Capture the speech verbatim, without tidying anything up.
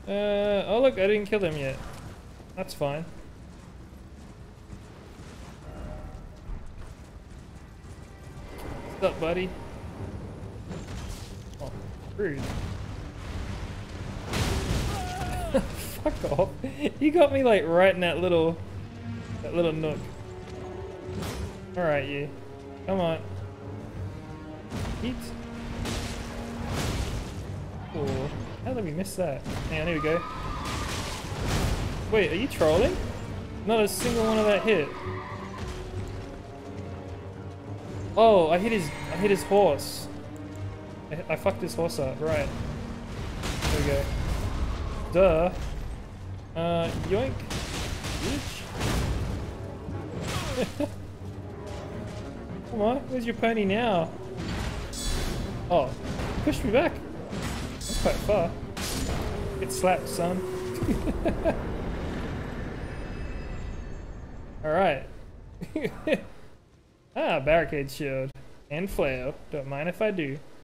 Uh, oh look, I didn't kill them yet. That's fine. What's up, buddy? Oh, rude. Fuck off. You got me like right in that little, that little nook. Alright, you. Come on. Eat. Oh, how did we miss that? Hang on, here we go. Wait, are you trolling? Not a single one of that hit. Oh, I hit his, I hit his horse. I, I fucked his horse up, right. There we go. Duh. Uh, yoink. Bitch. Come on, where's your pony now? Oh, push me back. That's quite far. Get slapped, son. Alright. Ah, barricade shield. And flail. Don't mind if I do.